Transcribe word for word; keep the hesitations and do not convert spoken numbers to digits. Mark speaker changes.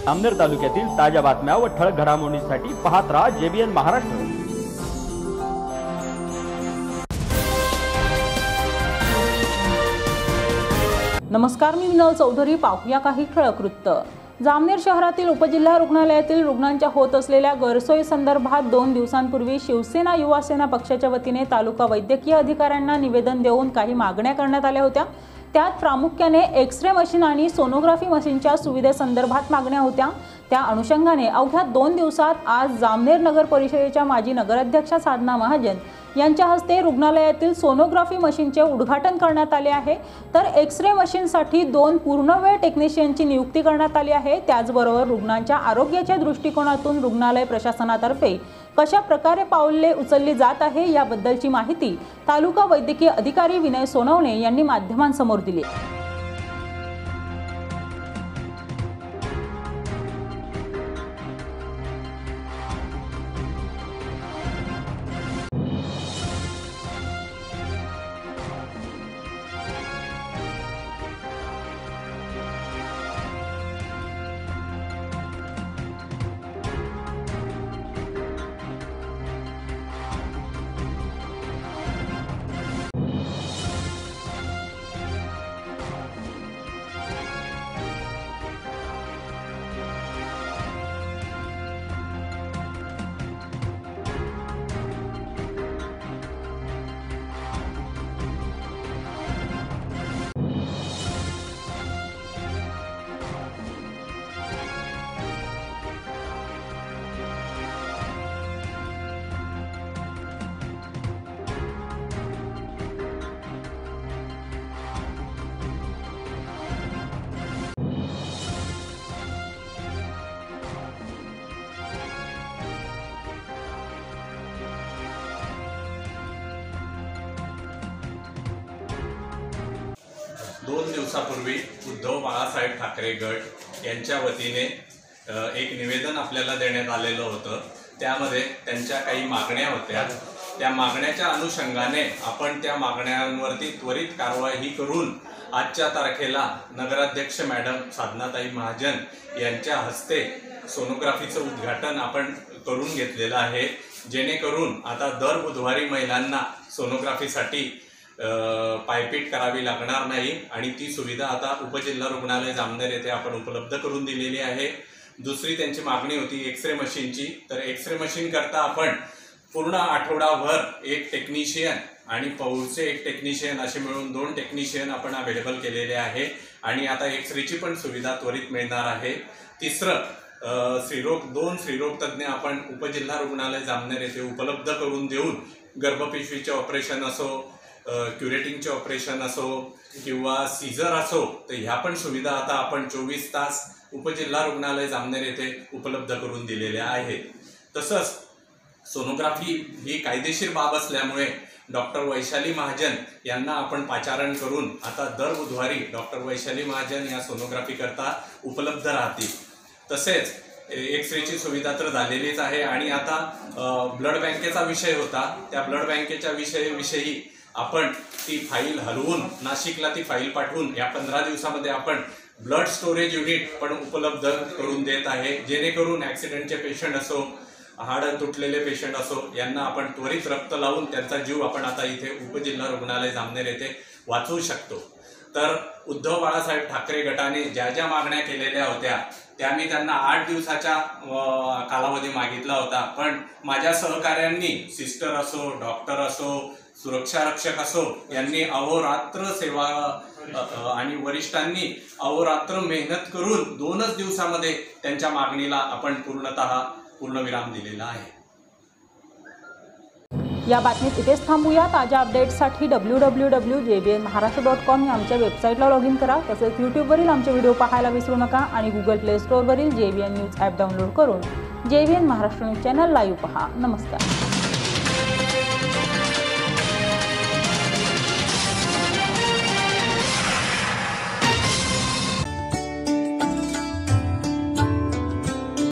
Speaker 1: जामनेर तालुक्यातील ताज्या बातम्या व ठळक घडामोडींसाठी पाहत राहा जेबीएन महाराष्ट्र।
Speaker 2: नमस्कार, मी विनोद चौधरी। पाहूया काही ठळक वृत्त। जामनेर शहरातील उपजिल्हा रुग्णालयातील रुग्णांच्या होत असलेल्या गैरसोयी संदर्भात दोन दिवसांपूर्वी शिवसेना युवा सेना पक्षाच्या वतीने तालुका वैद्यकीय अधिकाऱ्यांना निवेदन देऊन काही मागण्या करण्यात आल्या होत्या। त्यात प्रामुख्याने एक्स-रे मशीन आणि सोनोग्राफी मशीनच्या सुविधेसंदर्भात मागण्या होत्या। त्या अनुषंगाने अवघ्या दोन दिवसात आज जामनेर नगर परिषदेच्या माजी नगराध्यक्षा साधना महाजन यांच्या हस्ते रुग्णालयातील सोनोग्राफी मशीनचे उद्घाटन करण्यात आले आहे। तर एक्स-रे मशीनसाठी दोन पूर्णवेळ टेक्निशियनची नियुक्ती करण्यात आली आहे। त्याचबरोबर रुग्णांच्या आरोग्याच्या दृष्टिकोनातून रुग्णालय प्रशासनातर्फे कशा प्रकारे पावले उचलली जात आहे याबद्दलची माहिती तालुका वैद्यकीय अधिकारी विनय सोनवणे यांनी माध्यमांसमोर दिली।
Speaker 3: दोन दिवसापूर्वी उद्धव बाळासाहेब ठाकरे गट यांच्या वतीने एक निवेदन आपल्याला देण्यात आलेलं होतं। त्यामध्ये त्यांच्या काही मागण्या होत्या। त्या मागण्याच्या अनुषंगाने आपण त्या मागण्यांवरती त्वरित कारवाई करून आजच्या तारखेला नगराध्यक्ष मॅडम साधनाताई महाजन यांच्या हस्ते सोनोग्राफीचं उद्घाटन आपण करून घेतलेलं आहे, जेणेकरून आता दर बुधवारी महिलांना सोनोग्राफीसाठी पायपीट करावी लागणार नाही आणि ती सुविधा आता उपजिल्हा रुग्णालय जामनेर येथे आपण उपलब्ध करून दिलेली आहे। दुसरी त्यांची मागणी होती एक्स-रे मशीनची। तर एक्स-रे मशीन करता आपण पूर्ण आठवडाभर एक टेक्निशियन आणि पौरचे एक टेक्निशियन असे मिळून दोन टेक्निशियन आपण अवेलेबल केलेले आहे आणि आता एक्स-रेची पण सुविधा त्वरित मिळणार आहे। तिसरं स्त्रीरोग दोन स्त्रीरोग तज्ञ आपण उपजिल्हा रुग्णालय जामनेर येथे उपलब्ध करून देऊन गर्भपिशवीचे ऑपरेशन असो, क्युरेटिंगचे ऑपरेशन असो किंवा सीझर असो, तर ह्या पण सुविधा आता आपण चोवीस तास उपजिल्हा रुग्णालय जामनेर येथे उपलब्ध करून दिलेल्या आहेत। तसंच सोनोग्राफी ही कायदेशीर बाब असल्यामुळे डॉक्टर वैशाली महाजन यांना आपण पाचारण करून आता दर बुधवारी डॉक्टर वैशाली महाजन या सोनोग्राफी करता उपलब्ध राहतील। तसेच एक्स-रेची सुविधा तर झालेलीच आहे आणि आता ब्लड बँकेचा विषय होता। त्या ब्लड बँकेच्या विषय विषयी आपण ती फाईल हलवून नाशिकला ती फाईल पाठवून या पंधरा दिवसामध्ये आपण ब्लड स्टोरेज युनिट पण उपलब्ध करून देत आहे, जेणेकरून ॲक्सिडेंटचे पेशंट असो, हाड तुटलेले पेशंट असो, यांना आपण त्वरित रक्त लावून त्यांचा जीव आपण आता इथे उपजिल्हा रुग्णालय जामनेर येथे वाचवू शकतो। तर उद्धव बाळासाहेब ठाकरे गटाने ज्या ज्या मागण्या केलेल्या होत्या त्या मी त्यांना आठ दिवसाचा कालावधी मागितला होता, पण माझ्या सहकाऱ्यांनी सिस्टर असो, डॉक्टर असो, सुरक्षा रक्षक असो यांनी अहोरात्र सेवा आणि वरिष्ठांनी अहोरात्र मेहनत करून दोनच दिवसामध्ये त्यांच्या मागणीला आपण पूर्णतः पूर्णविराम दिलेला आहे।
Speaker 2: या बातमीत इथेच थांबूया। ताज्या अपडेट्ससाठी W W W dot JBN Maharashtra dot com या आमच्या वेबसाईटला लॉग इन करा। तसेच यूट्यूबवरील आमचे व्हिडिओ पाहायला विसरू नका आणि गुगल प्ले स्टोअरवरील जेबीएन न्यूज ॲप डाउनलोड करून JBN Maharashtra news channel live पहा। नमस्कार।